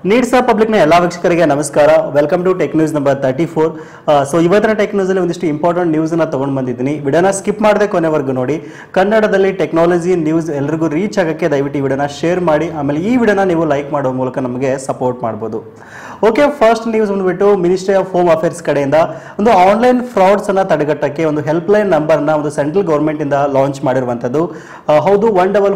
Needs ಪಬ್ಲಿಕ್ನ ಎಲ್ಲ ವೀಕ್ಷಕರಿಗೆ ನಮಸ್ಕಾರ. Welcome to tech news number 34. So ಇವತ್ತಿನ ಟೆಕ್ ನ್ಯೂಸ್ ಅಲ್ಲಿ ಒಂದಿಷ್ಟು ಇಂಪಾರ್ಟೆಂಟ್ ನ್ಯೂಸ್ ಅನ್ನ ತಗೊಂಡು ಬಂದಿದ್ದೀನಿ. ವಿಡಿಯೋನ ಸ್ಕಿಪ್ ಮಾಡದೆ ಕೊನೆವರೆಗೂ ನೋಡಿ. ಕನ್ನಡದಲ್ಲಿ ಟೆಕ್ನಾಲಜಿ ನ್ಯೂಸ್ ಎಲ್ಲರಿಗೂ ರೀಚ್ ಆಗಕ್ಕೆ ದಯವಿಟ್ಟು ಈ ವಿಡಿಯೋನ ಶೇರ್ ಮಾಡಿ. ಆಮೇಲೆ ಈ ವಿಡಿಯೋನ ನೀವು ಲೈಕ್ ಮಾಡೋ ಮೂಲಕ ನಮಗೆ ಸಪೋರ್ಟ್ ಮಾಡಬಹುದು. ಓಕೆ, ಫಸ್ಟ್ ನ್ಯೂಸ್ ಬಂದ್ಬಿಟ್ಟು ಮಿನಿಸ್ಟ್ರಿ ಆಫ್ ಹೋಮ್ ಅಫೇರ್ಸ್ ಕಡೆಯಿಂದ ಒಂದು ಆನ್ಲೈನ್ ಫ್ರಾಡ್ಸ್ ಅನ್ನ ತಡೆಗಟ್ಟಕ್ಕೆ ಒಂದು ಹೆಲ್ಪ್ ಲೈನ್ ನಂಬರ್ ನ ಒಂದು ಸೆಂಟ್ರಲ್ ಗವರ್ಮೆಂಟ್ ಇಂದ ಲಾಂಚ್ ಮಾಡಿರುವಂತದ್ದು. ಹೌದು,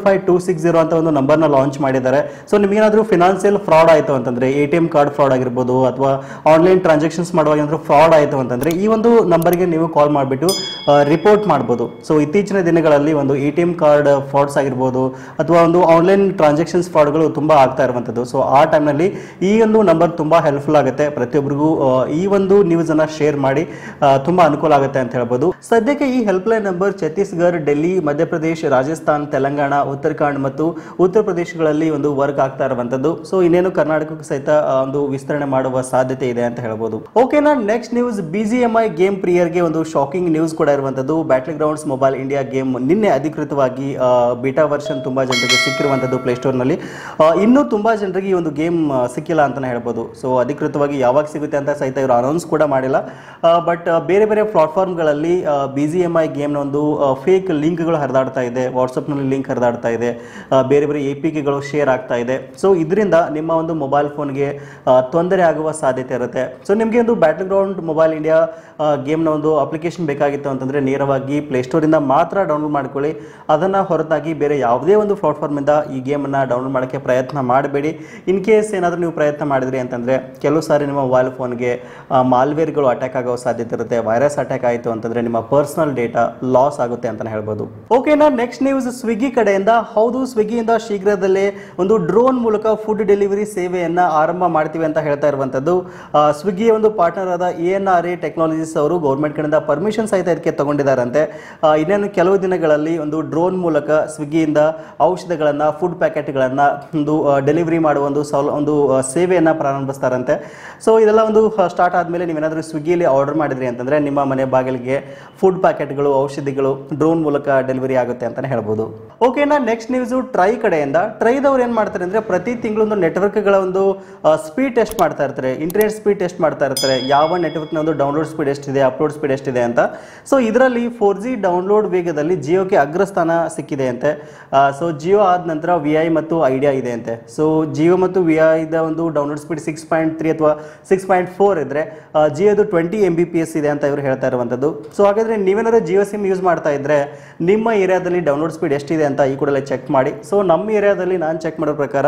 155260 ಅಂತ ಒಂದು ನಂಬರ್ ನ ಲಾಂಚ್ ಮಾಡಿದ್ದಾರೆ. ಸೊ ನಿಮಗೇನಾದ್ರೂ ಫಿನಾನ್ಸಿಯಲ್ ಫ್ರಾಡ್ ಆಯ್ತು ಅಂತಂದ್ರೆ, ATM ಕಾರ್ಡ್ ಫ್ರಾಡ್ ಆಗಿರ್ಬೋದು ಅಥವಾ ಆನ್ಲೈನ್ ಟ್ರಾನ್ಸಾಕ್ಷನ್ಸ್ ಮಾಡುವಾಗ ಏನಾದರೂ ಫ್ರಾಡ್ ಆಯಿತು ಅಂತಂದ್ರೆ ಈ ಒಂದು ನಂಬರ್ಗೆ ನೀವು ಕಾಲ್ ಮಾಡಿಬಿಟ್ಟು ರಿಪೋರ್ಟ್ ಮಾಡ್ಬೋದು. ಸೊ ಇತ್ತೀಚಿನ ದಿನಗಳಲ್ಲಿ ಒಂದು ATM ಕಾರ್ಡ್ ಫ್ರಾಡ್ಸ್ ಆಗಿರ್ಬೋದು ಅಥವಾ ಒಂದು ಆನ್ಲೈನ್ ಟ್ರಾನ್ಸಾಕ್ಷನ್ಸ್ ಫ್ರಾಡ್ಗಳು ತುಂಬಾ ಆಗ್ತಾ ಇರುವಂಥದ್ದು. ಸೊ ಆ ಟೈಮ್ನಲ್ಲಿ ಈ ಒಂದು ನಂಬರ್ ತುಂಬಾ ಹೆಲ್ಪ್ಫುಲ್ ಆಗುತ್ತೆ. ಪ್ರತಿಯೊಬ್ಬರಿಗೂ ಈ ಒಂದು ನ್ಯೂಸ್ ಅನ್ನ ಶೇರ್ ಮಾಡಿ, ತುಂಬಾ ಅನುಕೂಲ ಆಗುತ್ತೆ ಅಂತ ಹೇಳ್ಬೋದು. ಸದ್ಯಕ್ಕೆ ಈ helpline number Chhattisgarh, Delhi, Madhya Pradesh, Rajasthan, Telangana, Uttarakhand ಮತ್ತು ಉತ್ತರ ಪ್ರದೇಶಗಳಲ್ಲಿ ಒಂದು ವರ್ಕ್ ಆಗ್ತಾ ಇರುವಂತದ್ದು. ಸೊ ಇನ್ನೇನು ಕರ್ನಾಟಕಕ್ಕೂ ಸಹಿತ ಒಂದು ವಿಸ್ತರಣೆ ಮಾಡುವ ಸಾಧ್ಯತೆ ಇದೆ ಅಂತ ಹೇಳ್ಬೋದು. ಓಕೆನಾ, ನೆಕ್ಸ್ಟ್ ನ್ಯೂಸ್ BGMI ಗೇಮ್ ಪ್ರಿಯರ್ಗೆ ಒಂದು ಶಾಕಿಂಗ್ ನ್ಯೂಸ್ ಕೂಡ ಇರುವಂತದ್ದು. Battlegrounds mobile India game ನಿನ್ನೆ ಅಧಿಕೃತವಾಗಿ ಬೀಟಾ ವರ್ಷನ್ ತುಂಬಾ ಜನರಿಗೆ ಸಿಕ್ಕಿರುವಂತದ್ದು ಪ್ಲೇಸ್ಟೋರ್ ನಲ್ಲಿ. ಇನ್ನೂ ತುಂಬಾ ಜನರಿಗೆ ಈ ಒಂದು ಗೇಮ್ ಸಿಕ್ಕಿಲ್ಲ ಅಂತಾನೆ ಹೇಳ್ಬೋದು. ಸೊ ಅಧಿಕೃತವಾಗಿ ಯಾವಾಗ ಸಿಗುತ್ತೆ ಅಂತ ಸಹಿತ ಇವರು ಅನೌನ್ಸ್ ಕೂಡ ಮಾಡಿಲ್ಲ. ಬಟ್ ಬೇರೆ ಬೇರೆ ಪ್ಲಾಟ್ಫಾರ್ಮ್ಗಳಲ್ಲಿ BGMI ಗೇಮ್ನ ಒಂದು ಫೇಕ್ ಲಿಂಕ್ಗಳು ಹರಿದಾಡ್ತಾ ಇದೆ. ವಾಟ್ಸಪ್ನಲ್ಲಿ ಲಿಂಕ್ ಹರಿದಾಡ್ತಾ ಇದೆ, ಬೇರೆ ಬೇರೆ APKಗಳು ಶೇರ್ ಆಗ್ತಾ ಇದೆ. ಸೊ ಇದರಿಂದ ನಿಮ್ಮ ಒಂದು ಮೊಬೈಲ್ ಫೋನ್ಗೆ ತೊಂದರೆ ಆಗುವ ಸಾಧ್ಯತೆ ಇರುತ್ತೆ. ಸೊ ನಿಮಗೆ ಒಂದು ಬ್ಯಾಟಲ್ ಗ್ರೌಂಡ್ ಮೊಬೈಲ್ ಇಂಡಿಯಾ ಗೇಮ್ನ ಒಂದು ಅಪ್ಲಿಕೇಶನ್ ಬೇಕಾಗಿತ್ತು ಅಂತಂದರೆ ನೇರವಾಗಿ ಪ್ಲೇಸ್ಟೋರಿಂದ ಮಾತ್ರ ಡೌನ್ಲೋಡ್ ಮಾಡ್ಕೊಳ್ಳಿ. ಅದನ್ನು ಹೊರತಾಗಿ ಬೇರೆ ಯಾವುದೇ ಒಂದು ಪ್ಲಾಟ್ಫಾರ್ಮಿಂದ ಈ ಗೇಮನ್ನು ಡೌನ್ಲೋಡ್ ಮಾಡೋಕ್ಕೆ ಪ್ರಯತ್ನ ಮಾಡಬೇಡಿ. ಇನ್ ಕೇಸ್ ಏನಾದರೂ ನೀವು ಪ್ರಯತ್ನ ಮಾಡಿದ್ರಿ ಅಂತಂದರೆ ಕೆಲವು ಸಾರಿ ನಿಮ್ಮ ಮೊಬೈಲ್ ಫೋನ್ಗೆ ಮಾಲ್ವೇರ್ಗಳು ಅಟ್ಯಾಕ್ ಆಗೋ ಸಾಧ್ಯತೆ ಇರುತ್ತೆ. ವೈರಸ್ ಅಟ್ಯಾಕ್ ಆಯಿತು ಅಂತಂದರೆ ನಿಮ್ಮ ಪರ್ಸನಲ್ ಡೇಟಾ ಲಾಸ್ ಆಗುತ್ತೆ ಅಂತಲೇ ಹೇಳ್ಬೋದು. ಓಕೆನಾ, ನೆಕ್ಸ್ಟ್ ನ್ಯೂಸ್ ಸ್ವಿಗ್ಗಿ ಕಡೆಯಿಂದ. ಹೌದು, ಸ್ವಿಗ್ಗಿಯಿಂದ ಶೀಘ್ರದಲ್ಲೇ ಒಂದು ಡ್ರೋನ್ ಮೂಲಕ ಫುಡ್ ಡೆಲಿವರಿ ಸೇವೆಯನ್ನು ಆರಂಭ ಮಾಡ್ತೀವಿ ಅಂತ ಹೇಳ್ತಾ ಇರುವಂಥದ್ದು. ಸ್ವಿಗ್ಗಿಯ ಒಂದು ಪಾರ್ಟ್ನರ್ ಆದ ANRA ಟೆಕ್ನಾಲಜೀಸ್ ಅವರು ಗೌರ್ಮೆಂಟ್ ಕಡೆಯಿಂದ ಪರ್ಮಿಷನ್ ಸಹಿತ ಇದಕ್ಕೆ ತಗೊಂಡಿದ್ದಾರಂತೆ. ಇನ್ನೇನು ಕೆಲವು ದಿನಗಳಲ್ಲಿ ಒಂದು ಡ್ರೋನ್ ಮೂಲಕ ಸ್ವಿಗ್ಗಿಯಿಂದ ಔಷಧಗಳನ್ನು, ಫುಡ್ ಪ್ಯಾಕೆಟ್ಗಳನ್ನು ಒಂದು ಡೆಲಿವರಿ ಮಾಡುವ ಒಂದು ಸೇವೆಯನ್ನು ಪ್ರಾರಂಭಿಸ್ತಾರಂತೆ. ಸೊ ಇದೆಲ್ಲ ಒಂದು ಸ್ಟಾರ್ಟ್ ಆದಮೇಲೆ ನೀವೇನಾದರೂ ಸ್ವಿಗ್ಗಿಯಲ್ಲಿ ಆರ್ಡರ್ ಮಾಡಿದ್ರಿ ಅಂತಂದರೆ ನಿಮ್ಮ ಮನೆ ಬಾಗಿಲಿಗೆ ಫುಡ್ ಪ್ಯಾಕೆಟ್ಗಳು, ಔಷಧಿಗಳು ಡ್ರೋನ್ ಮೂಲಕ ಡೆಲಿವರಿ ಆಗುತ್ತೆ ಅಂತಲೇ ಹೇಳ್ಬೋದು. ಓಕೆನಾ, ನೆಕ್ಸ್ಟ್ ನ್ಯೂಸು ಟ್ರೈ ಕಡೆಯಿಂದ. ಟ್ರೈದವ್ರು ಏನು ಮಾಡ್ತಾರೆ ಅಂದರೆ ಪ್ರತಿ ತಿಂಗಳು ಒಂದು ನೆಟ್ವರ್ಕ್ಗಳ ಒಂದು ಸ್ಪೀಡ್ ಟೆಸ್ಟ್ ಮಾಡ್ತಾ ಇರ್ತಾರೆ, ಇಂಟರ್ನೆಟ್ ಸ್ಪೀಡ್ ಟೆಸ್ಟ್ ಮಾಡ್ತಾ ಇರ್ತಾರೆ. ಯಾವ ನೆಟ್ವರ್ಕ್ನ ಒಂದು ಡೌನ್ಲೋಡ್ ಸ್ಪೀಡ್ ಎಷ್ಟಿದೆ, ಅಪ್ಲೋಡ್ ಸ್ಪೀಡ್ ಎಷ್ಟಿದೆ ಅಂತ. ಸೊ ಇದರಲ್ಲಿ 4G ಡೌನ್ಲೋಡ್ ವೇಗದಲ್ಲಿ ಜಿಯೋಗೆ ಅಗ್ರಸ್ಥಾನ ಸಿಕ್ಕಿದೆ ಅಂತೆ. ಸೊ ಜಿಯೋ ಆದ ನಂತರ VI ಮತ್ತು ಐಡಿಯಾ ಇದೆ ಅಂತೆ. ಸೊ ಜಿಯೋ ಮತ್ತು VIದ ಒಂದು ಡೌನ್ಲೋಡ್ ಸ್ಪೀಡ್ 6.3 ಅಥವಾ 6.4 ಇದ್ರೆ ಜಿಯೋದು 20 Mbps ಇದೆ ಅಂತ ಇವರು ಹೇಳ್ತಾ ಇರುವಂಥದ್ದು. ಸೊ ಹಾಗಾದರೆ ನೀವೇನಾದರೂ ಜಿಯೋ ಸಿಮ್ ಯೂಸ್ ಮಾಡ್ತಾ ಇದ್ರೆ ನಿಮ್ಮ ಏರಿಯಾದಲ್ಲಿ ಡೌನ್ಲೋಡ್ ಸ್ಪೀಡ್ ಎಷ್ಟಿದೆ ಅಂತ ಈ ಕೂಡಲೇ ಚೆಕ್ ಮಾಡಿ. ಸೊ ನಮ್ಮ ಏರಿಯಾದಲ್ಲಿ ನಾನು ಚೆಕ್ ಮಾಡೋ ಪ್ರಕಾರ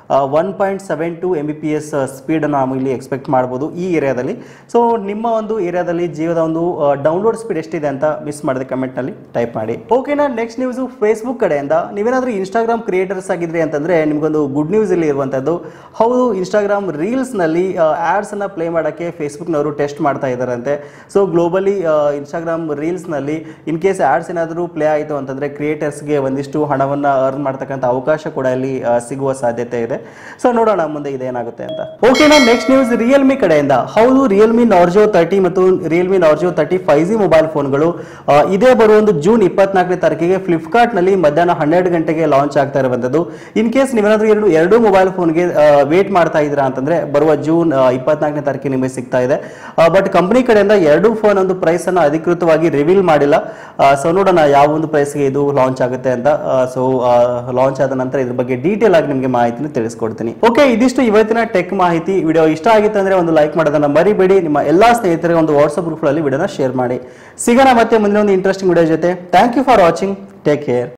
1.72 Mbps ಸ್ಪೀಡನ್ನು ನಾವು ಇಲ್ಲಿ ಎಕ್ಸ್ಪೆಕ್ಟ್ ಮಾಡ್ಬೋದು ಈ ಏರಿಯಾದಲ್ಲಿ. ಸೊ ನಿಮ್ಮ ಒಂದು ಏರಿಯಾದಲ್ಲಿ ಜಿಯೋದ ಒಂದು ಡೌನ್ಲೋಡ್ ಸ್ಪೀಡ್ ಎಷ್ಟಿದೆ ಅಂತ ಮಿಸ್ ಮಾಡಿದೆ ಕಮೆಂಟ್ನಲ್ಲಿ ಟೈಪ್ ಮಾಡಿ. ಓಕೆನಾ, ನೆಕ್ಸ್ಟ್ ನ್ಯೂಸು ಫೇಸ್ಬುಕ್ ಕಡೆಯಿಂದ. ನೀವೇನಾದರೂ ಇನ್ಸ್ಟಾಗ್ರಾಮ್ ಕ್ರಿಯೇಟರ್ಸ್ ಆಗಿದ್ರಿ ಅಂತಂದರೆ ನಿಮಗೊಂದು ಗುಡ್ ನ್ಯೂಸ್ ಇಲ್ಲಿ ಇರುವಂಥದ್ದು. ಹೌದು, ಇನ್ಸ್ಟಾಗ್ರಾಮ್ ರೀಲ್ಸ್ನಲ್ಲಿ ಆ್ಯಡ್ಸನ್ನು ಪ್ಲೇ ಮಾಡೋಕ್ಕೆ ಫೇಸ್ಬುಕ್ನವರು ಟೆಸ್ಟ್ ಮಾಡ್ತಾ ಇದ್ದಾರಂತೆ. ಸೊ ಗ್ಲೋಬಲಿ ಇನ್ಸ್ಟಾಗ್ರಾಮ್ ರೀಲ್ಸ್ನಲ್ಲಿ ಇನ್ ಕೇಸ್ ಆ್ಯಡ್ಸ್ ಏನಾದರೂ ಪ್ಲೇ ಆಯಿತು ಅಂತಂದರೆ ಕ್ರಿಯೇಟರ್ಸ್ಗೆ ಒಂದಿಷ್ಟು ಹಣವನ್ನು ಅರ್ನ್ ಮಾಡ್ತಕ್ಕಂಥ ಅವಕಾಶ ಕೂಡ ಇಲ್ಲಿ ಸಿಗುವ ಸಾಧ್ಯತೆ ಇದೆ. ಸೊ ನೋಡೋಣ ಮುಂದೆ ಇದೇನಾಗುತ್ತೆ ಅಂತ. ಓಕೆನಾ, ನೆಕ್ಸ್ಟ್ ನ್ಯೂಸ್ ರಿಯಲ್ಮಿ ಕಡೆಯಿಂದ. ಹೌದು, ರಿಯಲ್ಮಿ ನಾರ್ಜೋ 30 ಮತ್ತು ರಿಯಲ್ಮಿ ನಾರ್ಜೋ 30 5G ಮೊಬೈಲ್ ಫೋನ್ಗಳು ಇದೇ ಬರುವ ಒಂದು ಜೂನ್ 24ನೇ ತಾರೀಕಿಗೆ ಫ್ಲಿಪ್ಕಾರ್ಟ್ನಲ್ಲಿ ಮಧ್ಯಾಹ್ನ 12 ಗಂಟೆಗೆ ಲಾಂಚ್ ಆಗ್ತಾ ಇರುವಂಥದ್ದು. ಇನ್ ಕೇಸ್ ನೀವೇನಾದರೂ ಎರಡು ಮೊಬೈಲ್ ಫೋನ್ಗೆ ವೇಟ್ ಮಾಡ್ತಾ ಇದ್ದೀರಾ ಅಂತಂದ್ರೆ ಬರುವ ಜೂನ್ 24ನೇ ತಾರೀಕಿಗೆ ನಿಮಗೆ ಸಿಗ್ತಾ ಇದೆ. ಬಟ್ ಕಂಪನಿ ಕಡೆಯಿಂದ ಎರಡು ಫೋನ್ ಒಂದು ಪ್ರೈಸ್ ಅನ್ನು ಅಧಿಕೃತವಾಗಿ ರಿವೀಲ್ ಮಾಡಿಲ್ಲ. ಸೊ ನೋಡೋಣ ಯಾವ ಒಂದು ಪ್ರೈಸ್ಗೆ ಇದು ಲಾಂಚ್ ಆಗುತ್ತೆ ಅಂತ. ಸೊ ಲಾಂಚ್ ಆದ ನಂತರ ಇದ್ರ ಬಗ್ಗೆ ಡೀಟೇಲ್ ಆಗಿ ನಿಮಗೆ ಮಾಹಿತಿನ ತಿಳಿಸ್ಕೊಡ್ತೀನಿ. ಓಕೆ, ಇದಿಷ್ಟು ಇವತ್ತಿನ ಟೆಕ್ ಮಾಹಿತಿ. ವಿಡಿಯೋ ಇಷ್ಟ ಆಗಿತ್ತು ಅಂದ್ರೆ ಒಂದು ಲೈಕ್ ಮಾಡೋದನ್ನ ಮರಿಬೇಡಿ. ನಿಮ್ಮ ಎಲ್ಲಾ ಸ್ನೇಹಿತರಿಗೆ ಒಂದು ವಾಟ್ಸ್ಆಪ್ ಗ್ರೂಪ್ ಅಲ್ಲಿ ವಿಡಿಯೋನ ಶೇರ್ ಮಾಡಿ. ಸಿಗೋಣ ಮತ್ತೆ ಮುಂದಿನ ಒಂದು ಇಂಟ್ರೆಸ್ಟಿಂಗ್ ವಿಡಿಯೋ ಜೊತೆ. Thank you for watching. Take care.